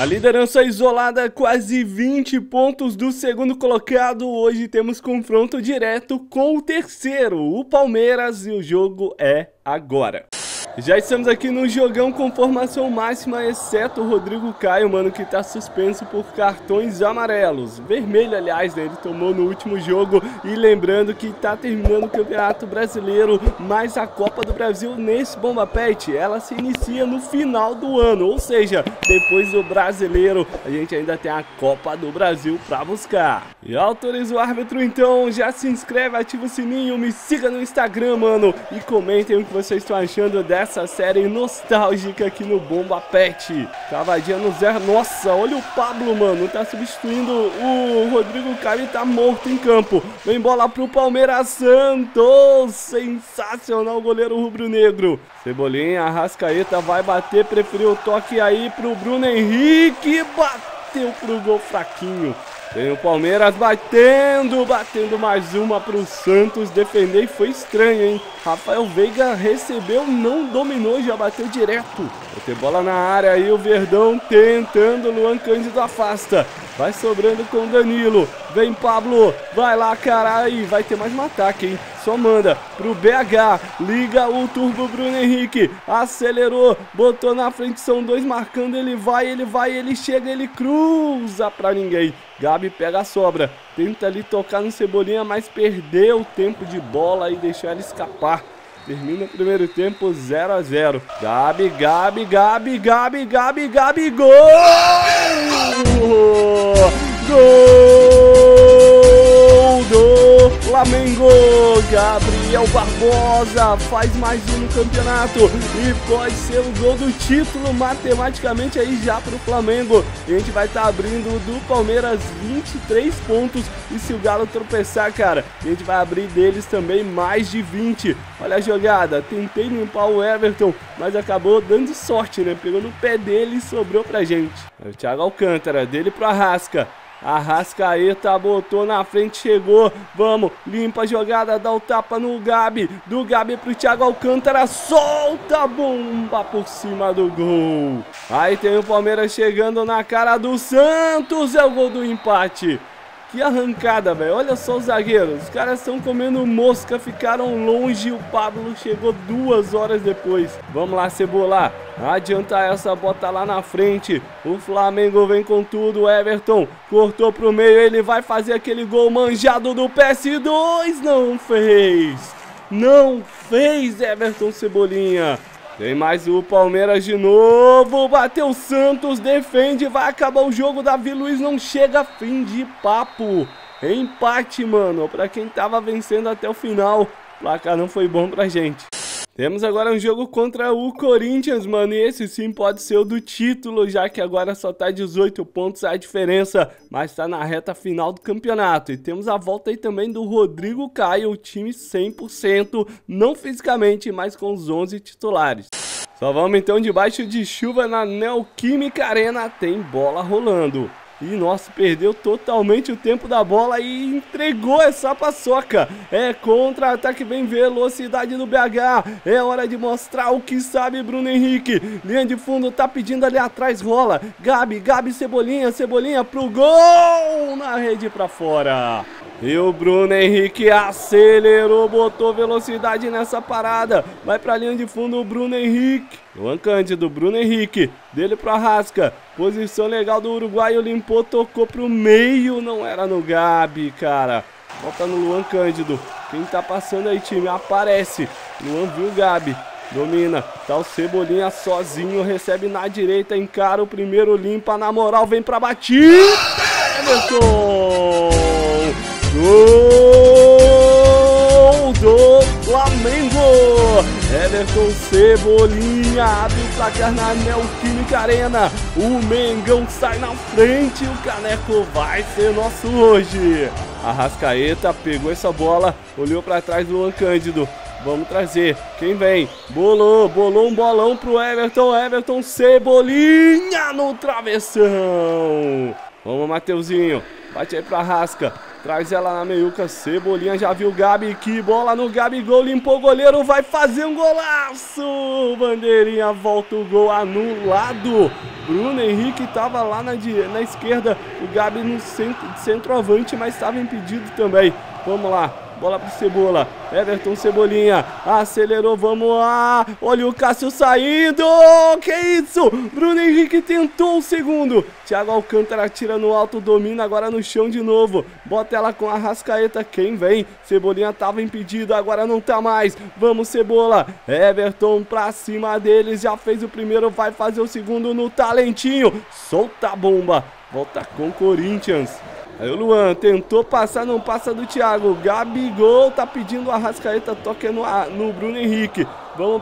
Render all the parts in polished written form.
A liderança isolada, quase 20 pontos do segundo colocado. Hoje temos confronto direto com o terceiro, o Palmeiras, e o jogo é agora. Já estamos aqui no jogão com formação máxima, exceto o Rodrigo Caio, mano, que tá suspenso por cartões amarelos. Vermelho, aliás, né? Ele tomou no último jogo. E lembrando que tá terminando o Campeonato Brasileiro, mas a Copa do Brasil nesse Bomba Pet, ela se inicia no final do ano. Ou seja, depois do Brasileiro, a gente ainda tem a Copa do Brasil pra buscar. E autoriza o árbitro, então, já se inscreve, ativa o sininho, me siga no Instagram, mano. E comentem o que vocês estão achando dessa série nostálgica aqui no Bomba Pet. Cavadinha no zero. Nossa, olha o Pablo, mano. Tá substituindo o Rodrigo Caio e tá morto em campo. Vem bola pro Palmeiras. Santos. Sensacional o goleiro rubro-negro. Cebolinha, Arrascaeta vai bater. Preferiu o toque aí pro Bruno Henrique. Bateu pro gol fraquinho. Tem o Palmeiras batendo mais uma pro Santos defender e foi estranho, hein? Rafael Veiga recebeu, não dominou, já bateu direto. Vai ter bola na área aí, o Verdão tentando, Luan Cândido afasta. Vai sobrando com Danilo, vem Pablo, vai lá, caralho, vai ter mais um ataque, hein? Só manda pro BH, liga o turbo Bruno Henrique, acelerou, botou na frente, são dois marcando, ele vai, ele chega, ele cruza pra ninguém. Gabi pega a sobra, tenta ali tocar no Cebolinha, mas perdeu o tempo de bola e deixou ela escapar. Termina o primeiro tempo 0 a 0. Gabi, gol! Gol do Flamengo! Gabriel Barbosa faz mais um no campeonato e pode ser o gol do título matematicamente aí já pro Flamengo. E a gente vai estar abrindo do Palmeiras 23 pontos e se o Galo tropeçar, cara, a gente vai abrir deles também mais de 20. Olha a jogada, tentei limpar o Everton, mas acabou dando sorte, né? Pegou no pé dele e sobrou pra gente. O Thiago Alcântara, dele pro Arrasca. Arrascaeta botou na frente, chegou, vamos, limpa a jogada, dá o tapa no Gabi, do Gabi pro Thiago Alcântara, solta a bomba por cima do gol. Aí tem o Palmeiras chegando na cara do Santos, é o gol do empate. Que arrancada, velho. Olha só os zagueiros. Os caras estão comendo mosca, ficaram longe. O Pablo chegou 2 horas depois. Vamos lá, Cebola. Adianta essa, bota lá na frente. O Flamengo vem com tudo. Everton cortou pro meio. Ele vai fazer aquele gol manjado do PS2. Não fez. Não fez, Everton Cebolinha. Tem mais o Palmeiras de novo, bateu o Santos, defende, vai acabar o jogo, Davi Luiz não chega, fim de papo. Empate, mano, pra quem tava vencendo até o final, o placar não foi bom pra gente. Temos agora um jogo contra o Corinthians, mano, e esse sim pode ser o do título, já que agora só tá 18 pontos a diferença, mas tá na reta final do campeonato. E temos a volta aí também do Rodrigo Caio, o time 100%, não fisicamente, mas com os 11 titulares. Só vamos então debaixo de chuva na Neoquímica Arena, tem bola rolando. E, nossa, perdeu totalmente o tempo da bola e entregou essa paçoca. É contra-ataque, vem velocidade do BH. É hora de mostrar o que sabe Bruno Henrique. Linha de fundo, tá pedindo ali atrás, rola. Gabi, Cebolinha pro gol! Na rede pra fora. E o Bruno Henrique acelerou, botou velocidade nessa parada. Vai pra linha de fundo o Bruno Henrique. Luan Cândido, Bruno Henrique, dele pro Arrasca. Posição legal do uruguaio, limpou, tocou pro meio. Não era no Gabi, cara. Volta no Luan Cândido. Quem tá passando aí, time? Aparece. Luan viu o Gabi. Domina, tá o Cebolinha sozinho, recebe na direita, encara o primeiro, limpa na moral, vem pra batida. Everton! Gol do Flamengo! Everton Cebolinha abre o placar na Neoquímica Arena. O Mengão sai na frente, o caneco vai ser nosso hoje. Arrascaeta pegou essa bola, olhou pra trás do Luan Cândido. Vamos trazer, quem vem? Bolou um bolão pro Everton Cebolinha no travessão. Vamos, Mateuzinho. Bate aí pra Arrasca. Traz ela na meiuca, Cebolinha já viu o Gabi, que bola no Gabigol, limpou o goleiro, vai fazer um golaço! Bandeirinha, volta o gol anulado. Bruno Henrique estava lá na esquerda, o Gabi no centroavante, mas estava impedido também. Vamos lá. Bola pro Cebola, Everton Cebolinha, acelerou, vamos lá, olha o Cássio saindo, que isso, Bruno Henrique tentou o segundo, Thiago Alcântara tira no alto, domina agora no chão de novo, bota ela com a Arrascaeta, quem vem, Cebolinha tava impedido, agora não tá mais, vamos Cebola, Everton pra cima deles, já fez o primeiro, vai fazer o segundo no talentinho, solta a bomba, volta com o Corinthians. Aí o Luan tentou passar, não passa do Thiago. Gabigol tá pedindo a Arrascaeta, toca no Bruno Henrique. Vamos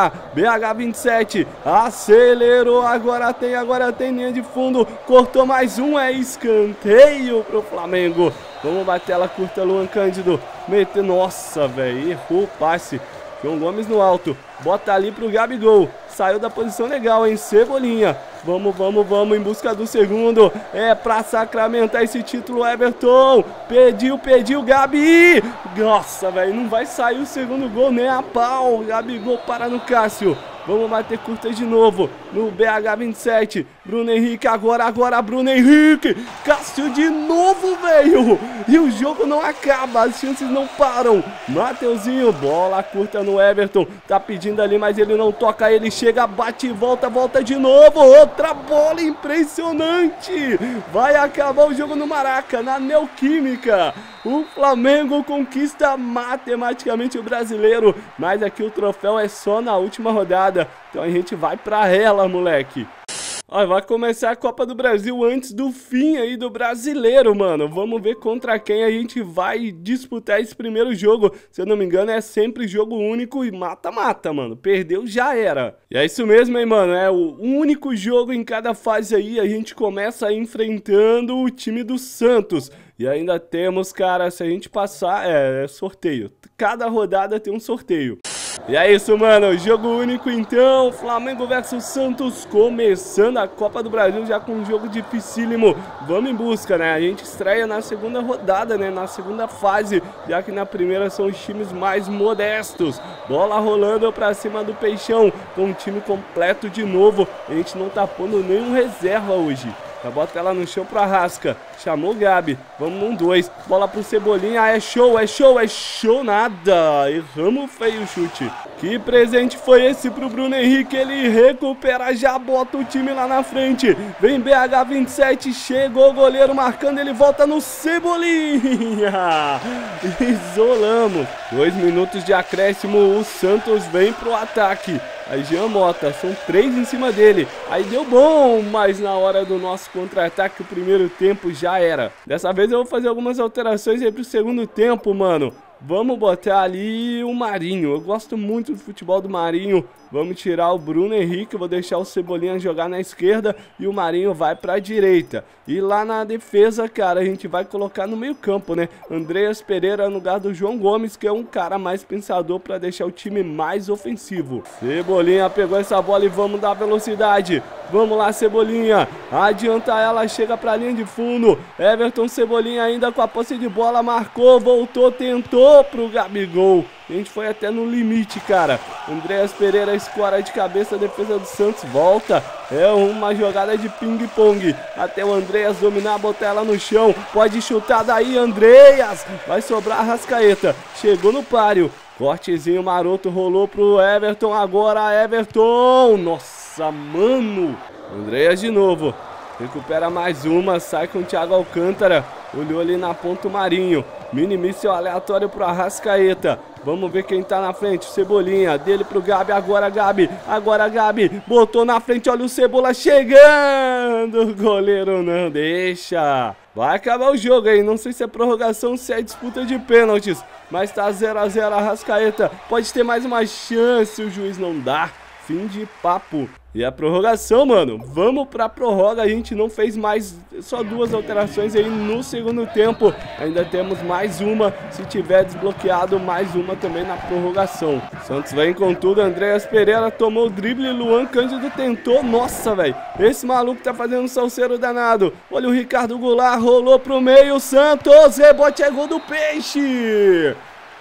BH 27, acelerou, agora tem linha de fundo, cortou mais um, é escanteio pro Flamengo. Vamos bater ela curta, Luan Cândido, nossa, velho, errou o passe. João Gomes no alto, bota ali pro Gabigol, saiu da posição legal, hein, Cebolinha. Vamos, em busca do segundo, é pra sacramentar esse título, Everton, pediu, Gabi, nossa, velho, não vai sair o segundo gol nem a pau, Gabigol para no Cássio. Vamos bater curta de novo no BH 27. Bruno Henrique agora Bruno Henrique. Cássio de novo, velho. E o jogo não acaba, as chances não param. Mateuzinho, bola curta no Everton. Tá pedindo ali, mas ele não toca. Ele chega, bate e volta de novo. Outra bola impressionante. Vai acabar o jogo no Maraca, na Neoquímica. O Flamengo conquista matematicamente o brasileiro. Mas aqui o troféu é só na última rodada. Então a gente vai pra ela, moleque. Ó, vai começar a Copa do Brasil antes do fim aí do brasileiro, mano. Vamos ver contra quem a gente vai disputar esse primeiro jogo. Se eu não me engano, é sempre jogo único e mata-mata, mano. Perdeu, já era. E é isso mesmo, hein, mano. É o único jogo em cada fase aí. A gente começa enfrentando o time do Santos. E ainda temos, cara, se a gente passar, é sorteio. Cada rodada tem um sorteio. E é isso, mano, jogo único então, Flamengo versus Santos, começando a Copa do Brasil já com um jogo dificílimo. Vamos em busca, né, a gente estreia na segunda rodada, né, na segunda fase, já que na primeira são os times mais modestos. Bola rolando pra cima do Peixão, com um time completo de novo, a gente não tá pondo nenhum reserva hoje. Já bota ela no chão pra Arrasca. Chamou o Gabi. Vamos num 2. Bola pro Cebolinha. É show nada. Erramos feio o chute. Que presente foi esse pro Bruno Henrique? Ele recupera, já bota o time lá na frente. Vem BH 27. Chegou o goleiro marcando. Ele volta no Cebolinha. Isolamos. 2 minutos de acréscimo. O Santos vem pro ataque. Aí Jean Mota, são 3 em cima dele. Aí deu bom, mas na hora do nosso contra-ataque, o primeiro tempo já era. Dessa vez eu vou fazer algumas alterações aí pro segundo tempo, mano. Vamos botar ali o Marinho. Eu gosto muito do futebol do Marinho. Vamos tirar o Bruno Henrique. Vou deixar o Cebolinha jogar na esquerda. E o Marinho vai pra direita. E lá na defesa, cara, a gente vai colocar no meio campo, né? Andreas Pereira no lugar do João Gomes, que é um cara mais pensador pra deixar o time mais ofensivo. Cebolinha pegou essa bola e vamos dar velocidade. Vamos lá, Cebolinha. Adianta ela, chega pra linha de fundo. Everton Cebolinha ainda com a posse de bola. Marcou, voltou, tentou pro Gabigol. A gente foi até no limite, cara. Andreas Pereira escora de cabeça, a defesa do Santos volta. É uma jogada de ping-pong. Até o Andreas dominar, botar ela no chão. Pode chutar daí, Andreas. Vai sobrar a Arrascaeta. Chegou no páreo. Cortezinho maroto, rolou pro Everton. Agora Everton. Nossa, mano. Andreas de novo. Recupera mais uma, sai com o Thiago Alcântara. Olhou ali na ponta o Marinho. Mini míssil aleatório pro Arrascaeta. Vamos ver quem tá na frente. Cebolinha, dele pro Gabi. Agora Gabi. Botou na frente, olha o Cebola chegando. O goleiro não deixa. Vai acabar o jogo aí. Não sei se é prorrogação ou se é disputa de pênaltis. Mas tá 0 a 0 Arrascaeta. Pode ter mais uma chance, o juiz não dá. fim de papo. E a prorrogação, mano, vamos pra prorroga. A gente não fez mais, só 2 alterações aí no segundo tempo. Ainda temos mais uma, se tiver desbloqueado, mais uma também na prorrogação. Santos vem com tudo, Andréas Pereira tomou o drible, Luan Cândido tentou. Nossa, velho, esse maluco tá fazendo um salseiro danado. Olha o Ricardo Goulart, rolou pro meio, Santos, rebote é gol do Peixe.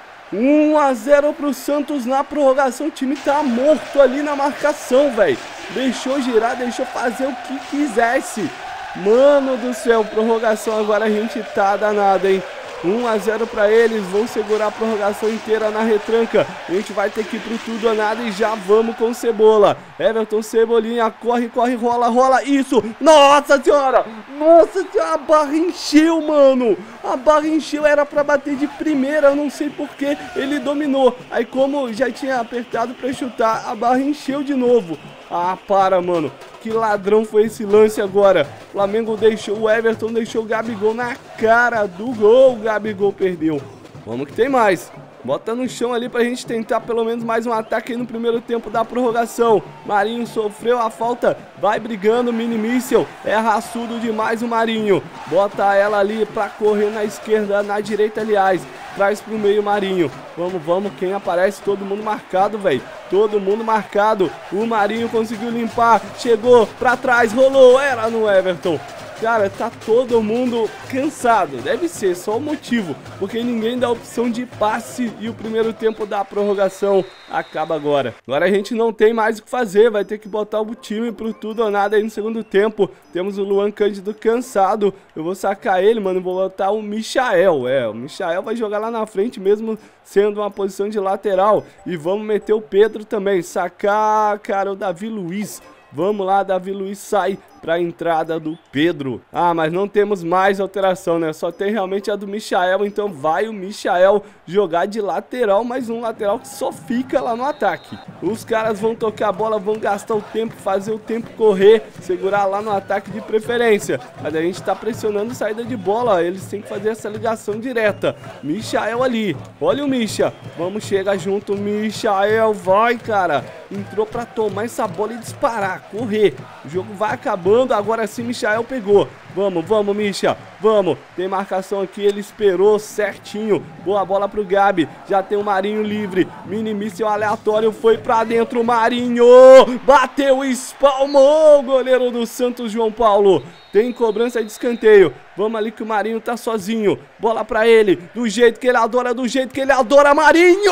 1 a 0 pro Santos na prorrogação. O time tá morto ali na marcação, velho. Deixou girar, deixou fazer o que quisesse. Mano do céu, prorrogação agora a gente tá danado, hein? 1 a 0 pra eles, vão segurar a prorrogação inteira na retranca. A gente vai ter que ir pro tudo ou nada e já vamos com Cebola. Everton Cebolinha, corre, corre, rola, rola, isso! Nossa senhora! Nossa senhora, a barra encheu, mano! A barra encheu, era pra bater de primeira, eu não sei porque ele dominou. Aí como já tinha apertado pra chutar, a barra encheu de novo. Ah, para, mano. Que ladrão foi esse lance agora. O Flamengo deixou, o Everton deixou o Gabigol na cara do gol. O Gabigol perdeu. Vamos que tem mais. Bota no chão ali pra gente tentar pelo menos mais um ataque aí no primeiro tempo da prorrogação. Marinho sofreu a falta, vai brigando, mini míssel. É raçudo demais o Marinho. Bota ela ali pra correr na esquerda, na direita aliás. Traz pro meio Marinho. Vamos, vamos, quem aparece? Todo mundo marcado, velho. Todo mundo marcado. O Marinho conseguiu limpar, chegou pra trás, rolou, era no Everton. Cara, tá todo mundo cansado, deve ser só o motivo, porque ninguém dá opção de passe e o primeiro tempo da prorrogação acaba agora. Agora a gente não tem mais o que fazer, vai ter que botar o time pro tudo ou nada aí no segundo tempo. Temos o Luan Cândido cansado, eu vou sacar ele, mano, vou botar o Michael. O Michael vai jogar lá na frente mesmo sendo uma posição de lateral. E vamos meter o Pedro também, sacar, cara, o Davi Luiz. Vamos lá, Davi Luiz sai para a entrada do Pedro. Ah, mas não temos mais alteração, né? Só tem realmente a do Michael, então vai o Michael jogar de lateral, mais um lateral que só fica lá no ataque. Os caras vão tocar a bola, vão gastar o tempo, fazer o tempo correr, segurar lá no ataque de preferência. Mas a gente tá pressionando saída de bola, ó. Eles têm que fazer essa ligação direta. Michael ali, olha o Misha. Vamos chegar junto, Michael, vai, cara. Entrou para tomar essa bola e disparar, correr. O jogo vai acabando, agora sim Michael pegou. Vamos, vamos, Misha, vamos. Tem marcação aqui, ele esperou certinho. Boa bola pro Gabi, já tem o Marinho livre. Mini míssil aleatório, foi pra dentro, Marinho. Bateu, espalmou o goleiro do Santos, João Paulo. Tem cobrança de escanteio. Vamos ali que o Marinho tá sozinho. Bola pra ele, do jeito que ele adora, do jeito que ele adora, Marinho!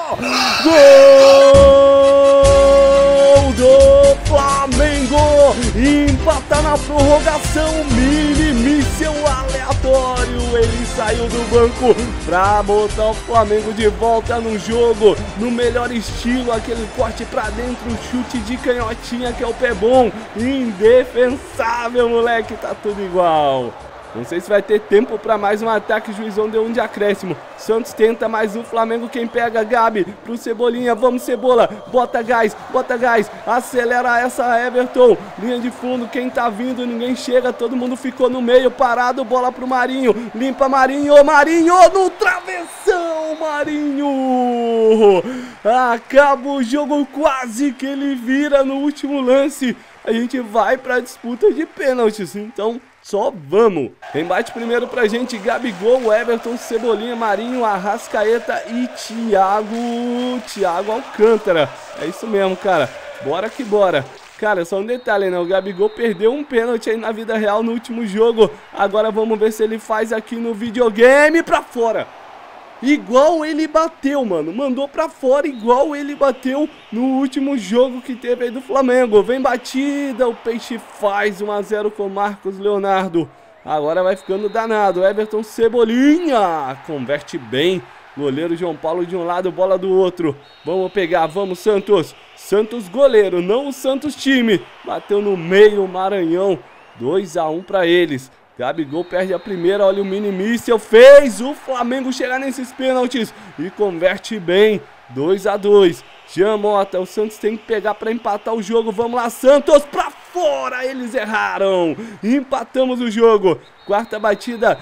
Gol do Flamengo! Empata na prorrogação, mini míssil aleatório. Ele saiu do banco pra botar o Flamengo de volta no jogo, no melhor estilo, aquele corte pra dentro, chute de canhotinha que é o pé bom, indefensável, moleque, tá tudo igual. Não sei se vai ter tempo para mais um ataque, o juizão deu um de acréscimo. Santos tenta, mas o Flamengo quem pega, Gabi, pro Cebolinha, vamos Cebola, bota gás, acelera essa Everton, linha de fundo, quem tá vindo, ninguém chega, todo mundo ficou no meio, parado, bola pro Marinho, limpa Marinho, Marinho no travessão, Marinho! Acaba o jogo, quase que ele vira no último lance. A gente vai pra disputa de pênaltis, então só vamos. Embate primeiro pra gente, Gabigol, Everton, Cebolinha, Marinho, Arrascaeta e Thiago Alcântara. É isso mesmo, cara. Bora que bora. Cara, só um detalhe, né? O Gabigol perdeu um pênalti aí na vida real no último jogo. Agora vamos ver se ele faz aqui no videogame pra fora. Igual ele bateu, mano. Mandou pra fora igual ele bateu no último jogo que teve aí do Flamengo. Vem batida, o Peixe faz 1 a 0 com Marcos Leonardo. Agora vai ficando danado. Everton Cebolinha converte bem. Goleiro João Paulo de um lado, bola do outro. Vamos pegar, vamos Santos. Santos goleiro, não o Santos time. Bateu no meio, Maranhão. 2 a 1 pra eles. Gabigol perde a primeira, olha o mini míssil, fez o Flamengo chegar nesses pênaltis e converte bem, 2 a 2. Jean Mota, o Santos tem que pegar para empatar o jogo, vamos lá Santos, pra fora, eles erraram. Empatamos o jogo. Quarta batida,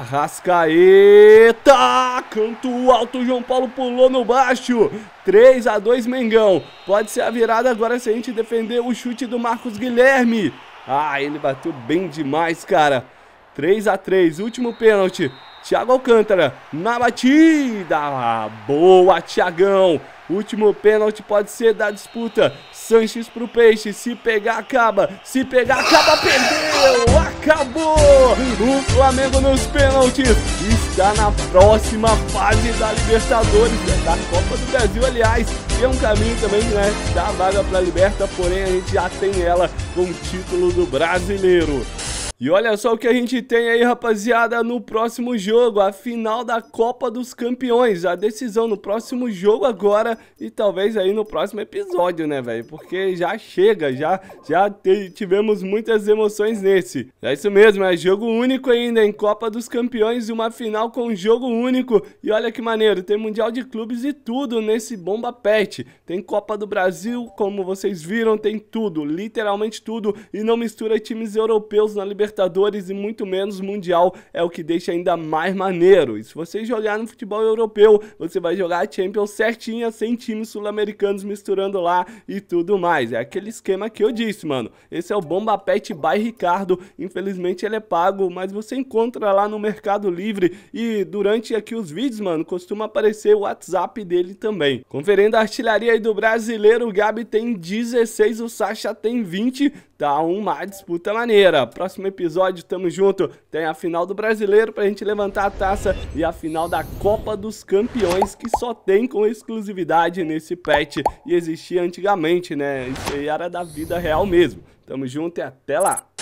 Arrascaeta, canto alto, João Paulo pulou no baixo. 3-2 Mengão. Pode ser a virada agora se a gente defender o chute do Marcos Guilherme. Ah, ele bateu bem demais, cara. 3-3, último pênalti. Thiago Alcântara na batida. Boa, Thiagão. Último pênalti pode ser da disputa. Sanches pro Peixe. Se pegar, acaba. Se pegar, acaba. Perdeu. Acabou. O Flamengo nos pênaltis está na próxima fase da Libertadores, da Copa do Brasil, aliás. Que é um caminho também, né? Dá vaga pra Liberta, porém a gente já tem ela com o título do Brasileiro. E olha só o que a gente tem aí, rapaziada, no próximo jogo, a final da Copa dos Campeões, a decisão no próximo jogo agora e talvez aí no próximo episódio, né, velho? Porque já chega, já tivemos muitas emoções nesse. É isso mesmo, é jogo único ainda em Copa dos Campeões e uma final com jogo único. E olha que maneiro, tem Mundial de Clubes e tudo nesse Bomba Pet. Tem Copa do Brasil, como vocês viram, tem tudo, literalmente tudo, e não mistura times europeus na Libertadores e muito menos Mundial, é o que deixa ainda mais maneiro. E se você jogar no futebol europeu, você vai jogar a Champions certinha, sem times sul-americanos misturando lá e tudo mais. É aquele esquema que eu disse, mano. Esse é o Bomba Pet by Ricardo, infelizmente ele é pago, mas você encontra lá no Mercado Livre e durante aqui os vídeos, mano, costuma aparecer o WhatsApp dele também. Conferindo a artilharia aí do brasileiro, o Gabi tem 16, o Sacha tem 20, tá uma disputa maneira. Próximo episódio, tamo junto, tem a final do Brasileiro pra gente levantar a taça e a final da Copa dos Campeões, que só tem com exclusividade nesse patch e existia antigamente, né? Isso aí era da vida real mesmo. Tamo junto e até lá!